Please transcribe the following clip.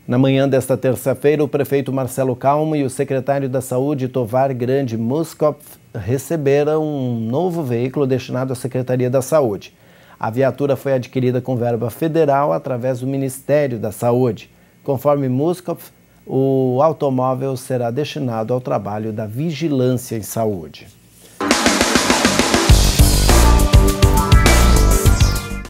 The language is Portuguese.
Na manhã desta terça-feira, o prefeito Marcelo Calmo e o secretário da Saúde, Tovar Grande Muskopf, receberam um novo veículo destinado à Secretaria da Saúde. A viatura foi adquirida com verba federal através do Ministério da Saúde. Conforme Muskopf, o automóvel será destinado ao trabalho da vigilância em saúde.